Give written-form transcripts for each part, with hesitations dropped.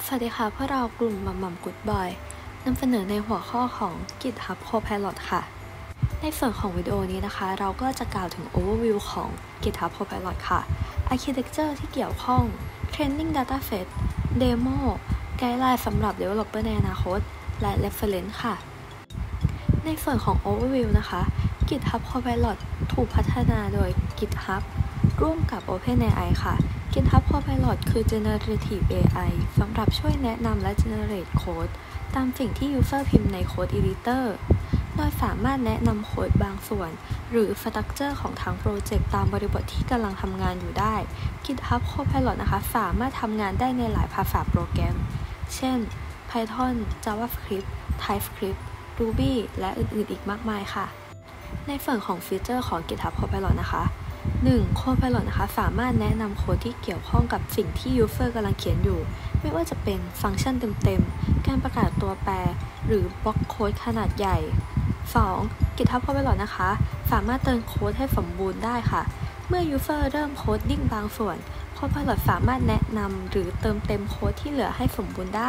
สวัสดีค่ะพวกเรากลุ่มมัมกู๊ดบอยนำเสนอในหัวข้อของ GitHub Copilot ค่ะในส่วนของวิดีโอนี้นะคะเราก็จะกล่าวถึง Overview ของ GitHub Copilot ค่ะ Architecture ที่เกี่ยวข้อง Training Dataset Demo Guideline สำหรับ Developer ในอนาคตและ Reference ค่ะในส่วนของ Overview นะคะ GitHub Copilot ถูกพัฒนาโดย GitHub ร่วมกับ OpenAI ค่ะ GitHub Copilot คือ Generative AI สำหรับช่วยแนะนำและ Generate Code ตามสิ่งที่ User พิมพ์ใน Code Editor โดยสามารถแนะนำโค้ดบางส่วนหรือ Structure ของทางโปรเจกต์ตามบริบทที่กำลังทำงานอยู่ได้ GitHub Copilot นะคะสามารถทำงานได้ในหลายภาษาโปรแกรมเช่น Python JavaScript TypeScript Ruby และอื่นๆอีกมากมายค่ะในส่วนของฟีเจอร์ของ GitHub Copilot นะคะ1. Copilot นะคะสามารถแนะนำโค้ดที่เกี่ยวข้องกับสิ่งที่ User กำลังเขียนอยู่ไม่ว่าจะเป็นฟังก์ชันเต็มๆการประกาศตัวแปรหรือบล็อกโค้ดขนาดใหญ่ 2. GitHub Copilot นะคะสามารถเติมโค้ดให้สมบูรณ์ได้ค่ะเมื่อ User เริ่มโค้ดดิ้งบางส่วน Copilot สามารถแนะนำหรือเติมเต็มโค้ดที่เหลือให้สมบูรณ์ได้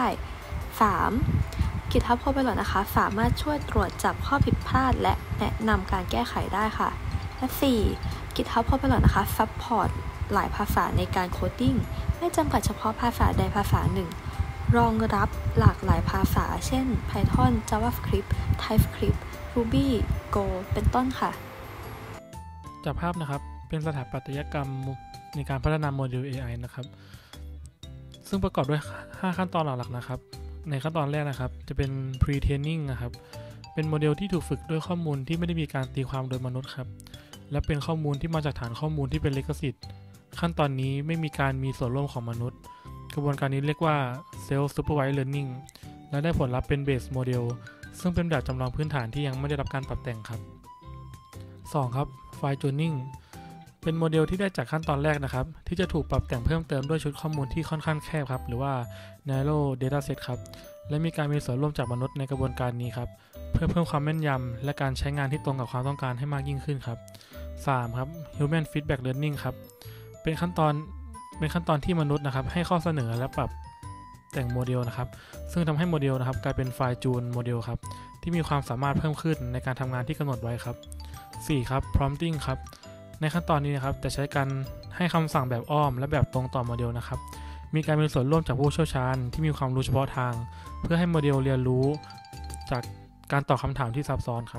3. GitHub Copilot นะคะสามารถช่วยตรวจจับข้อผิดพลาดและแนะนำการแก้ไขได้ค่ะและ 4. GitHub Copilot นะคะซัพพอร์ตหลายภาษาในการโคดดิ้งไม่จำกัดเฉพาะภาษาใดภาษาหนึ่งรองรับหลากหลายภาษาเช่น Python JavaScript TypeScript Ruby Go เป็นต้นค่ะจากภาพนะครับเป็นสถาปัตยกรรมในการพัฒนาโมเดล AI นะครับซึ่งประกอบด้วย5ขั้นตอนหลักๆนะครับในขั้นตอนแรกนะครับจะเป็น pre-training นะครับเป็นโมเดลที่ถูกฝึกด้วยข้อมูลที่ไม่ได้มีการตีความโดยมนุษย์ครับและเป็นข้อมูลที่มาจากฐานข้อมูลที่เป็นลิขสิทธิ์ขั้นตอนนี้ไม่มีการมีส่วนร่วมของมนุษย์กระบวนการนี้เรียกว่า self supervised learning และได้ผลลัพธ์เป็น base model ซึ่งเป็นแบบจำลองพื้นฐานที่ยังไม่ได้รับการปรับแต่งครับ 2. ครับ fine tuning เป็นโมเดลที่ได้จากขั้นตอนแรกนะครับที่จะถูกปรับแต่งเพิ่มเติมด้วยชุดข้อมูลที่ค่อนข้างแคบครับหรือว่า narrow dataset ครับและมีการมีส่วนร่วมจากมนุษย์ในกระบวนการนี้ครับเพื่อเพิ่มความแม่นยำและการใช้งานที่ตรงกับความต้องการให้มากยิ่งขึ้นครับ 3. ครับ human feedback learning ครับเป็นขั้นตอนที่มนุษย์นะครับให้ข้อเสนอและปรับแต่งโมเดลนะครับซึ่งทำให้โมเดลนะครับกลายเป็น fine tune โมเดลครับที่มีความสามารถเพิ่มขึ้นในการทำงานที่กำหนดไว้ครับ 4. ครับ prompting ครับในขั้นตอนนี้นะครับจะใช้การให้คำสั่งแบบอ้อมและแบบตรงต่อโมเดลนะครับมีการมีส่วนร่วมจากผู้เชี่ยวชาญที่มีความรู้เฉพาะทางเพื่อให้โมเดลเรียนรู้จากการตอบคำถามที่ซับซ้อนครับ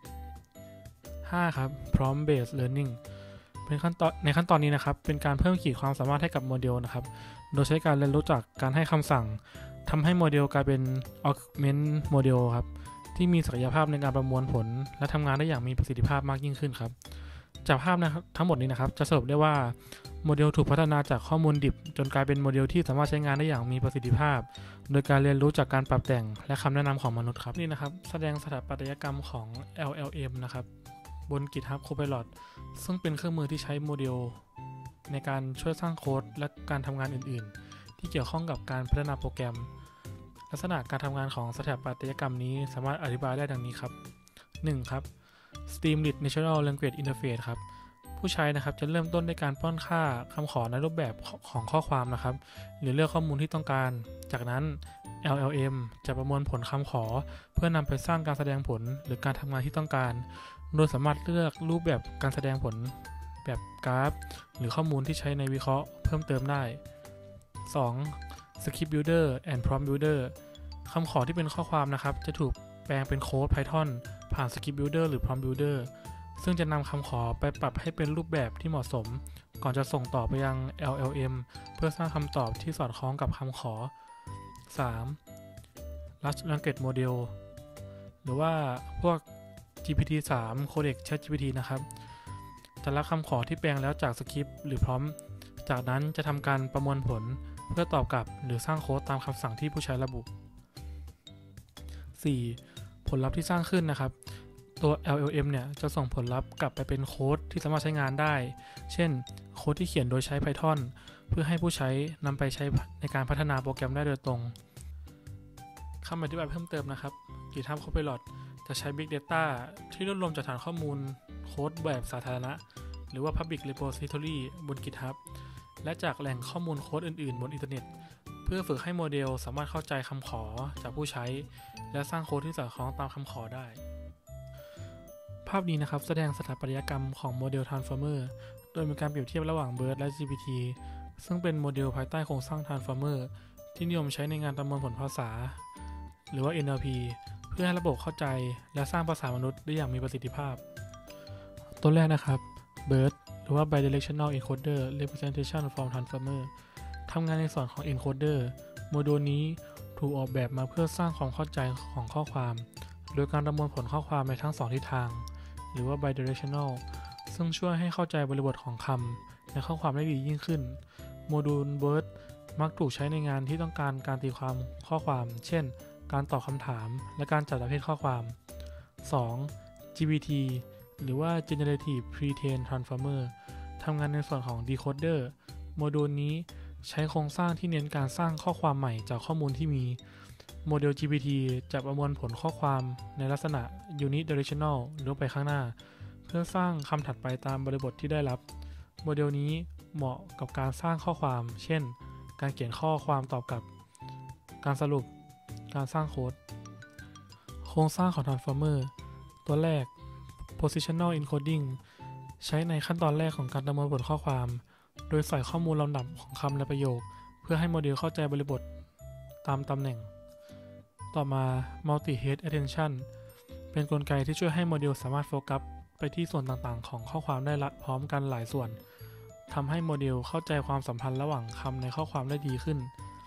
5. ครับ prompt based learning เป็นในขั้นตอนนี้นะครับเป็นการเพิ่มขีดความสามารถให้กับโมเดลนะครับโดยใช้การเรียนรู้จากการให้คำสั่งทำให้โมเดลกลายเป็น augment model ครับที่มีศักยภาพในการประมวลผลและทำงานได้อย่างมีประสิทธิภาพมากยิ่งขึ้นครับจากภาพนะครับทั้งหมดนี้นะครับจะสรุปได้ว่าโมเดลถูกพัฒนาจากข้อมูลดิบจนกลายเป็นโมเดลที่สามารถใช้งานได้อย่างมีประสิทธิภาพโดยการเรียนรู้จากการปรับแต่งและคำแนะนำของมนุษย์ครับนี่นะครับแสดงสถาปัตยกรรมของ LLM นะครับบน GitHub Copilot ซึ่งเป็นเครื่องมือที่ใช้โมเดลในการช่วยสร้างโค้ดและการทำงานอื่นๆที่เกี่ยวข้องกับการพัฒนาโปรแกรมลักษณะการทำงานของสถาปัตยกรรมนี้สามารถอธิบายได้ดังนี้ครับ 1. ครับ Streamlit Natural Language Interface ครับผู้ใช้นะครับจะเริ่มต้นด้วยการป้อนค่าคำขอในรูปแบบของข้อความนะครับหรือเลือกข้อมูลที่ต้องการจากนั้น LLM จะประมวลผลคำขอเพื่อนำไปสร้างการแสดงผลหรือการทำงานที่ต้องการโดยสามารถเลือกรูปแบบการแสดงผลแบบกราฟหรือข้อมูลที่ใช้ในวิเคราะห์เพิ่มเติมได้ 2. Script Builder and Prompt Builder คำขอที่เป็นข้อความนะครับจะถูกแปลงเป็นโค้ด Python ผ่าน Script Builder หรือ Prompt Builder ซึ่งจะนำคำขอไปปรับให้เป็นรูปแบบที่เหมาะสมก่อนจะส่งต่อไปยัง LLM เพื่อสร้างคำตอบที่สอดคล้องกับคำขอ 3. Large Language Model หรือว่าพวก GPT-3 Codex ChatGPT นะครับจะรับคำขอที่แปลงแล้วจากสคริปต์หรือพร้อมจากนั้นจะทำการประมวลผลเพื่อตอบกลับหรือสร้างโค้ดตามคำสั่งที่ผู้ใช้ระบุ 4. ผลลัพธ์ที่สร้างขึ้นนะครับตัว LLM เนี่ยจะส่งผลลัพธ์กลับไปเป็นโค้ดที่สามารถใช้งานได้เช่นโค้ดที่เขียนโดยใช้ Python เพื่อให้ผู้ใช้นำไปใช้ในการพัฒนาโปรแกรมได้โดยตรงคำอธิบายเพิ่มเติมนะครับ GitHub Copilot จะใช้ Big Data ที่รวบรวมจากฐานข้อมูลโค้ดแบบสาธารณะหรือว่า Public Repository บน GitHub และจากแหล่งข้อมูลโค้ดอื่นๆบนอินเทอร์เน็ตเพื่อฝึกให้โมเดลสามารถเข้าใจคำขอจากผู้ใช้และสร้างโค้ดที่สอดคล้องตามคำขอได้ภาพนี้นะครับแสดงสถาปัตยกรรมของโมเดล Transformer โดยมีการเปรียบเทียบระหว่าง BERT และ GPT ซึ่งเป็นโมเดลภายใต้โครงสร้าง Transformer ที่นิยมใช้ในงานประมวลผลภาษาหรือว่า NLP เพื่อให้ระบบเข้าใจและสร้างภาษามนุษย์ได้อย่างมีประสิทธิภาพตัวแรกนะครับ BERT หรือว่า Bidirectional Encoder Representation from Transformer ทำงานในส่วนของ Encoder โมดูลนี้ถูกออกแบบมาเพื่อสร้างความเข้าใจของข้อความโดยการประมวลผลข้อความในทั้ง2ทิศทางหรือว่า bidirectional ซึ่งช่วยให้เข้าใจบริบทของคำในข้อความได้ดียิ่งขึ้นโมดูล BERT มักถูกใช้ในงานที่ต้องการการตีความข้อความเช่นการตอบคำถามและการจัดประเภทข้อความ 2. GPT หรือว่า Generative Pre-trained Transformer ทำงานในส่วนของ Decoder โมดูลนี้ใช้โครงสร้างที่เน้นการสร้างข้อความใหม่จากข้อมูลที่มีโมเดล GPT จะประมวลผลข้อความในลักษณะ Unidirectional หรือไปข้างหน้าเพื่อสร้างคำถัดไปตามบริบทที่ได้รับโมเดลนี้เหมาะกับการสร้างข้อความเช่นการเขียนข้อความตอบกลับการสรุปการสร้างโค้ดโครงสร้างของ Transformer ตัวแรก Positional Encoding ใช้ในขั้นตอนแรกของการประมวลผลข้อความโดยใส่ข้อมูลลำดับของคำและประโยคเพื่อให้โมเดลเข้าใจบริบทตามตำแหน่งต่อมา Multi-Head Attention เป็นกลไกที่ช่วยให้โมเดลสามารถโฟกัสไปที่ส่วนต่างๆของข้อความได้พร้อมกันหลายส่วนทำให้โมเดลเข้าใจความสัมพันธ์ระหว่างคำในข้อความได้ดีขึ้น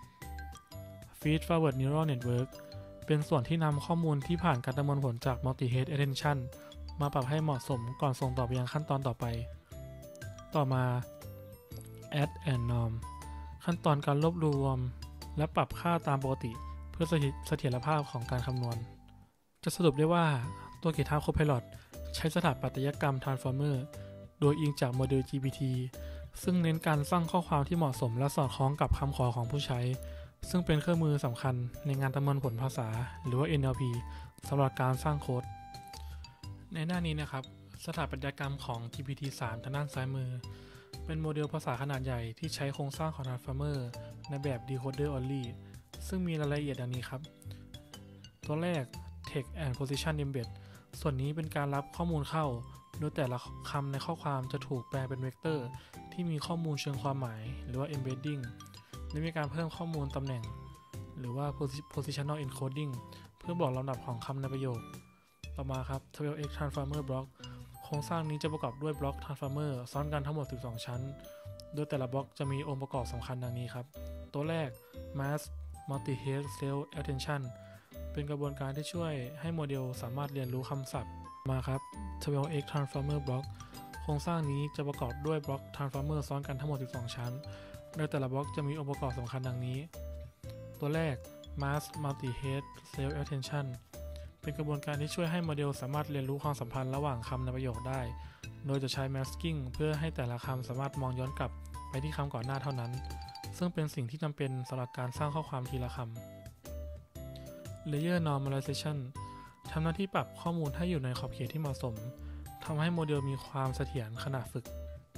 Feed Forward Neural Network เป็นส่วนที่นำข้อมูลที่ผ่านการประมวลผลจาก Multi-Head Attention มาปรับให้เหมาะสมก่อนส่งต่อไปยังขั้นตอนต่อไปต่อมา Add and Norm ขั้นตอนการรวบรวมและปรับค่าตามปกติเพื่อเสถียรภาพของการคำนวณจะสรุปได้ว่าตัว GitHub Copilot ใช้สถาปัตยกรรม Transformer โดยอิงจากโมเดล GPT ซึ่งเน้นการสร้างข้อความที่เหมาะสมและสอดคล้องกับคำขอของผู้ใช้ซึ่งเป็นเครื่องมือสำคัญในงานประมวลผลภาษาหรือว่า NLP สำหรับการสร้างโค้ดในหน้านี้นะครับสถาปัตยกรรมของ GPT-3 ทางด้านซ้ายมือเป็นโมเดลภาษาขนาดใหญ่ที่ใช้โครงสร้างของ Transformer ในแบบ Decoder Only ซึ่งมีรายละเอียดดังนี้ครับตัวแรก Text and Position Embed ส่วนนี้เป็นการรับข้อมูลเข้าโดยแต่ละคำในข้อความจะถูกแปลเป็นเวกเตอร์ที่มีข้อมูลเชิงความหมายหรือว่า Embedding และมีการเพิ่มข้อมูลตำแหน่งหรือว่า Positional Encoding เพื่อบอกลำดับของคำในประโยคต่อมาครับ 12x Transformer Block โครงสร้างนี้จะประกอบด้วยบล็อก Transformer ซ้อนกันทั้งหมด12ชั้นโดยแต่ละบล็อกจะมีองค์ประกอบสำคัญดังนี้ครับตัวแรก Mask Multi-Head Self Attention เป็นกระบวนการที่ช่วยให้โมเดลสามารถเรียนรู้คำศัพท์มาครับ 12x Transformer Block โครงสร้างนี้จะประกอบด้วยบล็อก Transformer ซ้อนกันทั้งหมด12ชั้นโดยแต่ละบล็อกจะมีองค์ประกอบสำคัญดังนี้ตัวแรก Mask Multi-Head Self Attention เป็นกระบวนการที่ช่วยให้โมเดลสามารถเรียนรู้ความสัมพันธ์ระหว่างคำในประโยคได้โดยจะใช้ masking เพื่อให้แต่ละคำสามารถมองย้อนกลับไปที่คำก่อนหน้าเท่านั้นซึ่งเป็นสิ่งที่จำเป็นสำหรับการสร้างข้อความทีละคำ Layer Normalization ทำหน้าที่ปรับข้อมูลให้อยู่ในขอบเขตที่เหมาะสมทำให้โมเดลมีความเสถียรขณะฝึก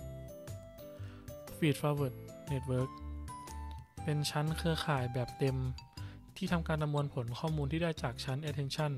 Feed Forward Network เป็นชั้นเครือข่ายแบบเต็มที่ทำการประมวลผลข้อมูลที่ได้จากชั้น Attention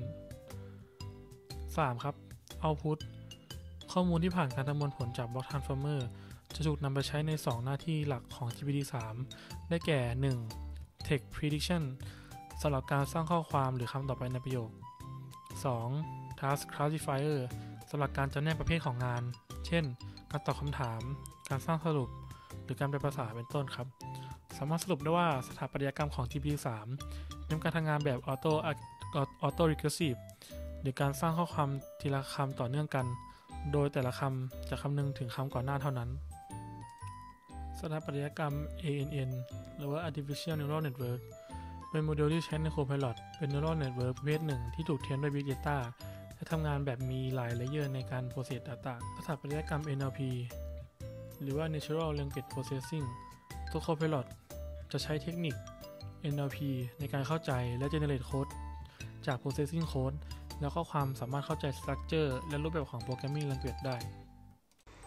3. ครับ Output ข้อมูลที่ผ่านการประมวลผลจากบล็อก Transformer จะถูกนำไปใช้ใน2หน้าที่หลักของ GPT-3 ได้แก่ 1. Text Prediction สำหรับการสร้างข้อความหรือคำต่อไปในประโยค 2. Task Classifier สำหรับการจำแนกประเภทของงานเช่นการตอบคำถามการสร้างสรุปหรือการแปลภาษาเป็นต้นครับสามารถสรุปได้ว่าสถาปัตยกรรมของ GPT-3 เป็นการทำงานแบบ Auto Recursive หรือการสร้างข้อความทีละคำต่อเนื่องกันโดยแต่ละคำจะคำนึงถึงคำก่อนหน้าเท่านั้นสถาปัตยกรรม ANN หรือว่า Artificial Neural Network เป็นโมเดลที่ใช้ใน Copilot เป็น Neural Network ประเภทหนึ่งที่ถูกเทรนด้วย Big Data และทำงานแบบมีหลายเลเยอร์ในการ process data สถาปัตยกรรม NLP หรือว่า Natural Language Processing ตัว Copilot จะใช้เทคนิค NLP ในการเข้าใจและ generate code จาก processing code แล้วข้อความสามารถเข้าใจ structure และรูปแบบของ programming language ได้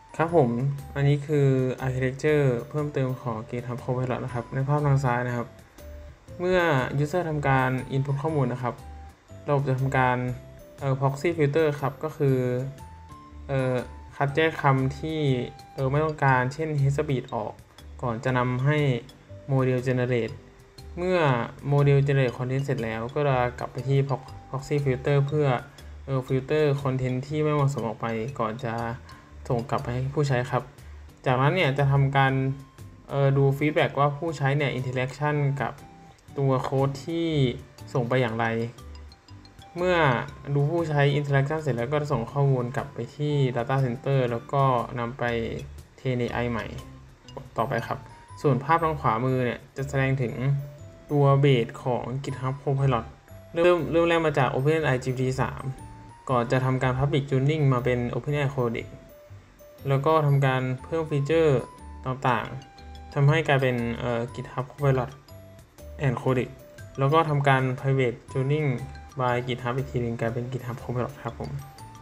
ครับผมอันนี้คือ Architecture เพิ่มเติมของ GitHub Copilot นะครับในภาพทางซ้ายนะครับเมื่อ User ทำการ Input ข้อมูลนะครับระบบจะทำการproxy filter ครับก็คือคัดแยกคำที่ไม่ต้องการเช่น headspeed ออกก่อนจะนำให้โมเดล generate เมื่อโมเดล generate content เสร็จแล้วก็จะกลับไปที่ proxy filter เพื่อfilter content ที่ไม่เหมาะสมออกไปก่อนจะส่งกลับไปให้ผู้ใช้ครับจากนั้นเนี่ยจะทำการดูฟีดแบ็กว่าผู้ใช้เนี่ย interaction กับตัวโค้ดที่ส่งไปอย่างไรเมื่อดูผู้ใช้ interaction เสร็จแล้วก็ส่งข้อมูลกลับไปที่ data center แล้วก็นำไปเทรน AI ใหม่ต่อไปครับส่วนภาพทางขวามือเนี่ยจะแสดงถึงตัวเบสของ GitHub Copilot เริ่มแรกมาจาก OpenAI GPT-3 ก่อนจะทำการ Public Tuning มาเป็น OpenAI Codex แล้วก็ทำการเพิ่มฟีเจอร์ต่างๆทำให้กลายเป็นGitHub Copilot and Codex แล้วก็ทำการ Private Tuning by GitHub อีกทีนึงกลายเป็น GitHub Copilot ครับผม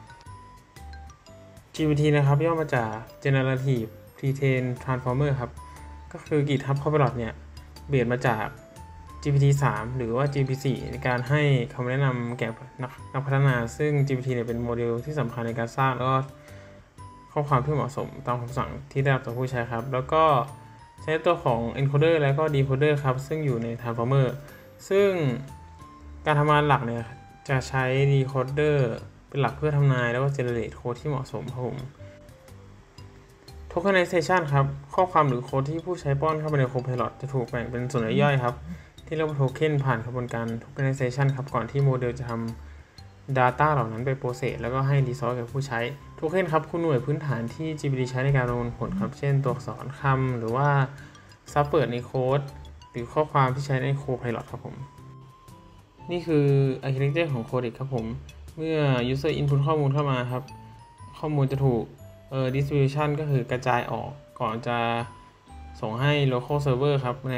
GPT นะครับย่อมาจาก Generative Pre-trained Transformer ครับก็คือ GitHub Copilot เนี่ยเบสมาจาก GPT-3 หรือว่า GPT-4 ในการให้คำแนะนำแก่นักพัฒนาซึ่ง GPT เนี่ยเป็นโมเดลที่สำคัญในการสร้างแล้วก็ข้อความที่เหมาะสมตามคำสั่งที่ได้รับจากผู้ใช้ครับแล้วก็ใช้ตัวของ encoder และก็ decoder ครับซึ่งอยู่ใน transformer ซึ่งการทำงานหลักเนี่ยจะใช้ decoder เป็นหลักเพื่อทำนายแล้วก็ generate โค้ดที่เหมาะสมครับผม tokenization ครับข้อความหรือโค้ดที่ผู้ใช้ป้อนเข้าไปใน Copilot จะถูกแบ่งเป็นส่วนย่อยๆครับที่เรียกว่าโทเค็นผ่านกระบวนการ tokenization ครับก่อนที่โมเดลจะทำ data เหล่านั้นไป process แล้วก็ให้ resolve กับผู้ใช้โทเค็นครับคือหน่วยพื้นฐานที่ GPT ใช้ในการประมวลผลครับเช่นตัวอักษรคำหรือว่าซับเปิดในโค้ดหรือข้อความที่ใช้ใน Copilot ครับผมนี่คือ architecture ของ Codex ครับผมเมื่อ user input ข้อมูลเข้ามาครับข้อมูลจะถูกdistribution ก็คือกระจายออกก่อนจะส่งให้ local server ครับใน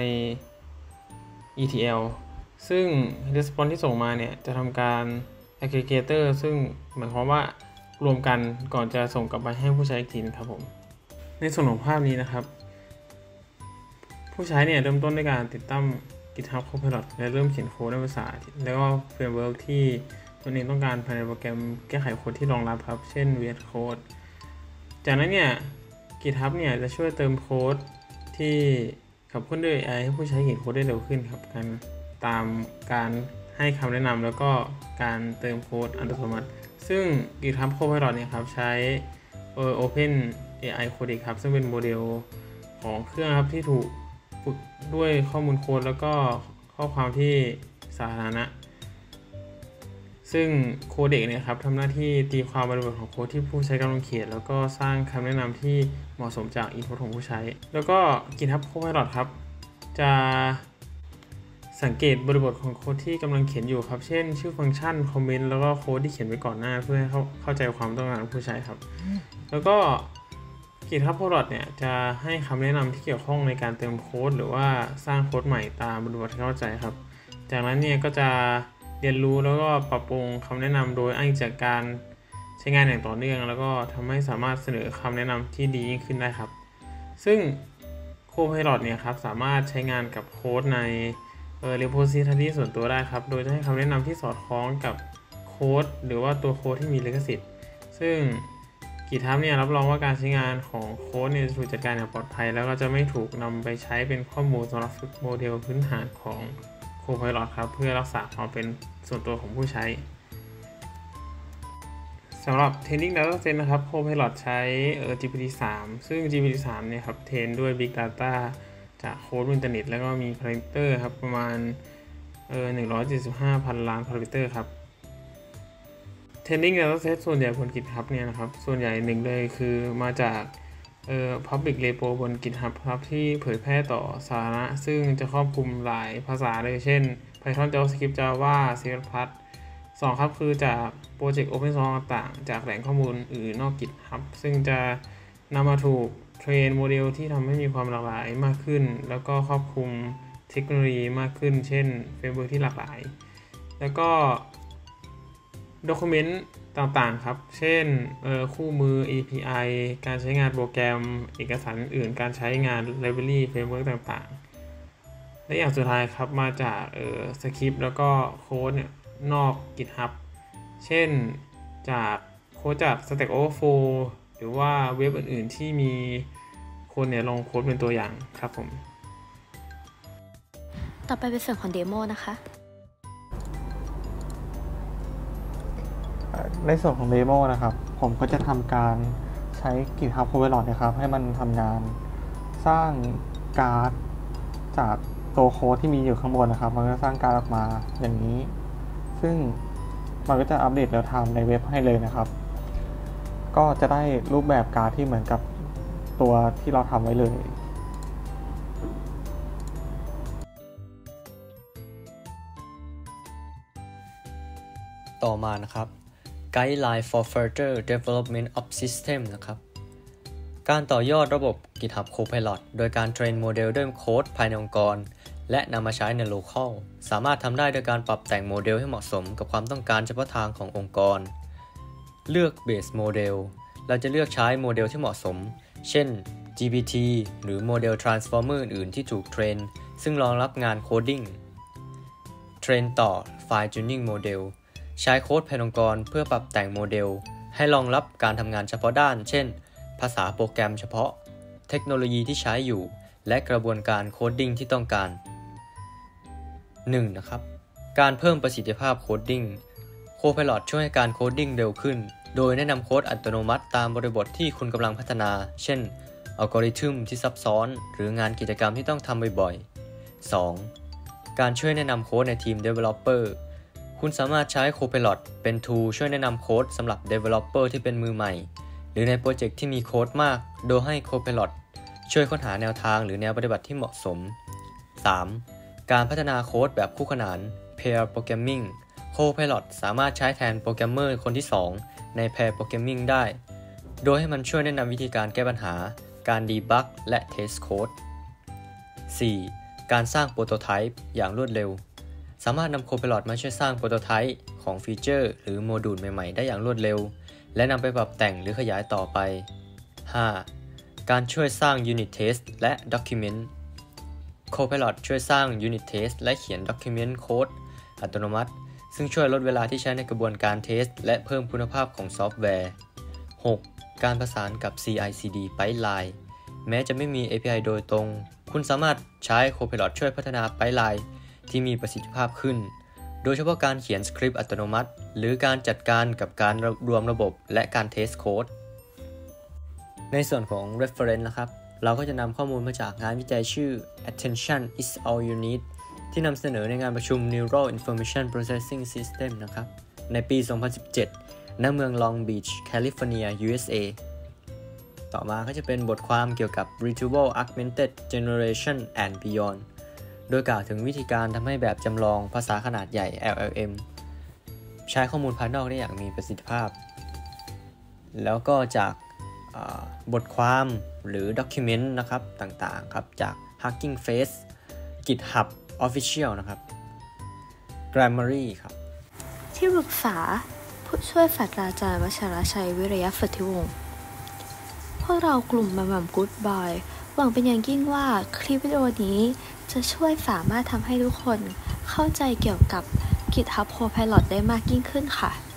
ETL ซึ่ง response ที่ส่งมาเนี่ยจะทำการ aggregator ซึ่งหมายความว่ารวมกันก่อนจะส่งกลับไปให้ผู้ใช้อีกทีครับผมในส่วนของภาพนี้นะครับผู้ใช้เนี่ยเริ่มต้นด้วยการติดตั้ง GitHub Copilot และเริ่มเขียนโค้ดในภาษาแล้วก็เฟรมเวิร์กที่ตนเองต้องการภายในโปรแกรมแก้ไขโค้ดที่รองรับครับเช่น VS Code จากนั้นเนี่ย GitHub เนี่ยจะช่วยเติมโค้ดที่ขับเคลื่อนด้วย AI ให้ผู้ใช้เขียนโค้ดได้เร็วขึ้นครับตามการให้คำแนะนำแล้วก็การเติมโค้ดอัตโนมัติซึ่ง GitHub Copilot เนี่ยครับใช้OpenAI Codex ครับซึ่งเป็นโมเดลของเครื่องครับที่ถูกฝึกด้วยข้อมูลโค้ดแล้วก็ข้อความที่สาธารณะซึ่งโคเด็กเนี่ยครับทำหน้าที่ตีความบริบทของโค้ดที่ผู้ใช้กำลังเขียนแล้วก็สร้างคำแนะนำที่เหมาะสมจากอินพุตของผู้ใช้แล้วก็ GitHub Copilot ครับจะสังเกตบริบทของโค้ดที่กำลังเขียนอยู่ครับเช่นชื่อฟังก์ชันคอมเมนต์แล้วก็โค้ดที่เขียนไว้ก่อนหน้าเพื่อให้เข้าใจความต้องการของผู้ใช้ครับแล้วก็ GitHub Copilot เนี่ยจะให้คำแนะนำที่เกี่ยวข้องในการเติมโค้ดหรือว่าสร้างโค้ดใหม่ตามบริบทที่เข้าใจครับจากนั้นเนี่ยก็จะเรียนรู้แล้วก็ปรับปรุงคำแนะนำโดยอ้างอิงจากการใช้งานอย่างต่อเนื่องแล้วก็ทำให้สามารถเสนอคำแนะนำที่ดียิ่งขึ้นได้ครับซึ่ง Copilot เนี่ยครับสามารถใช้งานกับโค้ดในrepository ส่วนตัวได้ครับโดยจะให้คำแนะนำที่สอดคล้องกับโค้ดหรือว่าตัวโค้ดที่มีลิขสิทธิ์ซึ่ง GitHub เนี่ยรับรองว่าการใช้งานของโค้ดเนี่ยจะถูกจัดการอย่างปลอดภัยแล้วก็จะไม่ถูกนำไปใช้เป็นข้อมูลสำหรับฝึกโมเดลพื้นฐานของ Copilot ครับเพื่อรักษาความเป็นส่วนตัวของผู้ใช้สำหรับ Training Data Set นะครับ Copilot ใช้GPT-3 ซึ่ง GPT-3 เนี่ยครับเทรนด้วย Big Data จากโค้ดอินเทอร์เน็ตแล้วก็มีพารามิเตอร์ครับประมาณ175,000 ล้านพารามิเตอร์ครับ Training Data Set ส่วนใหญ่บน GitHub เนี่ยนะครับส่วนใหญ่หนึ่งเลยคือมาจากpublic repo บน GitHub ครับที่เผยแพร่ต่อสาธารณะซึ่งจะครอบคลุมหลายภาษาเลยเช่น Python JavaScript Java C++ 2ครับคือจากโปรเจกต์ Open Source ต่างๆจากแหล่งข้อมูลอื่นนอก GitHub ซึ่งจะนำมาถูกเทรนโมเดลที่ทำให้มีความหลากหลายมากขึ้นแล้วก็ครอบคลุมเทคโนโลยีมากขึ้นเช่นเฟรมเวิร์กที่หลากหลายแล้วก็ Document ต่างๆครับเช่นคู่มือ API การใช้งานโปรแกรมเอกสารอื่นๆการใช้งาน Library Framework ต่างๆและอย่างสุดท้ายครับมาจากสคริปต์แล้วก็โค้ดเนี่ยนอก GitHub เช่นจากโค้ดจาก Stack Overflow หรือว่าเว็บอื่นๆที่มีคนเนี่ยลงโค้ดเป็นตัวอย่างครับผมต่อไปเป็นส่วนของเดโมนะคะในส่วนของเดโมนะครับผมก็จะทำการใช้ GitHub Copilot นะครับให้มันทำงานสร้างการ์ดจากตัวโค้ดที่มีอยู่ข้างบนนะครับมันก็สร้างการ์ดออกมาอย่างนี้ซึ่งมันก็จะอัปเดตแล้วทำในเว็บให้เลยนะครับก็จะได้รูปแบบการ์ดที่เหมือนกับตัวที่เราทำไว้เลยต่อมานะครับ Guideline for Further Development of System นะครับการต่อยอดระบบ GitHub Copilot โดยการเทรนโมเดลด้วยโค้ดภายในองค์กรและนำมาใช้ใน Local สามารถทำได้โดยการปรับแต่งโมเดลให้เหมาะสมกับความต้องการเฉพาะทางขององค์กรเลือก Base Model เราจะเลือกใช้โมเดลที่เหมาะสมเช่น GPT หรือโมเดล Transformer อื่นๆที่ถูกเทรนซึ่งรองรับงานโคดดิ้งเทรนต่อ Fine Tuning Modelใช้โค้ดภายในองค์กรเพื่อปรับแต่งโมเดลให้รองรับการทำงานเฉพาะด้านเช่นภาษาโปรแกรมเฉพาะเทคโนโลยีที่ใช้อยู่และกระบวนการโคดดิ้งที่ต้องการ 1. นะครับการเพิ่มประสิทธิภาพโคดดิ้ง Copilot ช่วยให้การโคดดิ้งเร็วขึ้นโดยแนะนำโค้ดอัตโนมัติตามบริบทที่คุณกำลังพัฒนาเช่นอัลกอริทึมที่ซับซ้อนหรืองานกิจกรรมที่ต้องทำบ่อยๆ 2. การช่วยแนะนำโค้ดในทีม Developerคุณสามารถใช้ Copilot เป็น tool ช่วยแนะนำโค้ดสำหรับ Developer ที่เป็นมือใหม่หรือในโปรเจกต์ที่มีโค้ดมากโดยให้ Copilot ช่วยค้นหาแนวทางหรือแนวปฏิบัติที่เหมาะสม 3. การพัฒนาโค้ดแบบคู่ขนาน Pair Programming Copilot สามารถใช้แทนโปรแกรมเมอร์คนที่ 2 ใน Pair Programming ได้โดยให้มันช่วยแนะนำวิธีการแก้ปัญหาการดีบักและ Test Code 4. การสร้างโปรโตไทป์อย่างรวดเร็วสามารถนำ Copilot มาช่วยสร้างโปรโตไทป์ของฟีเจอร์หรือโมดูลใหม่ๆได้อย่างรวดเร็วและนำไปปรับแต่งหรือขยายต่อไป 5. การช่วยสร้าง Unit Test และ Document Copilot ช่วยสร้าง Unit Test และเขียน Document Code อัตโนมัติซึ่งช่วยลดเวลาที่ใช้ในกระบวนการเทสและเพิ่มคุณภาพของซอฟต์แวร์ 6. การประสานกับ CI/CD Pipeline แม้จะไม่มี API โดยตรงคุณสามารถใช้ Copilot ช่วยพัฒนา Pipeline ที่มีประสิทธิภาพขึ้นโดยเฉพาะการเขียนสคริปต์อัตโนมัติหรือการจัดการกับการรวมระบบและการเทสโค้ดในส่วนของ reference นะครับเราก็จะนำข้อมูลมาจากงานวิจัยชื่อ Attention is all you need ที่นำเสนอในงานประชุม Neural Information Processing System นะครับในปี 2017 ณ เมือง Long Beach แคลิฟอร์เนีย USA ต่อมาก็จะเป็นบทความเกี่ยวกับ Retrieval Augmented Generation and Beyond โดยกล่าวถึงวิธีการทำให้แบบจำลองภาษาขนาดใหญ่ LLM ใช้ข้อมูลภายนอกได้อย่างมีประสิทธิภาพแล้วก็จากบทความหรือ document นะครับต่างๆครับจาก Hugging Face GitHub Official นะครับ Grammarly ครับที่ปรึกษาผู้ช่วยศาสตราจารย์วชรชัยวิริยะสุทธิวงศ์พวกเรากลุ่มมัมกู๊ดบอยหวังเป็นอย่างยิ่งว่าคลิปวิดีโอนี้จะช่วยสามารถทำให้ทุกคนเข้าใจเกี่ยวกับ GitHub Copilot ได้มากยิ่งขึ้นค่ะ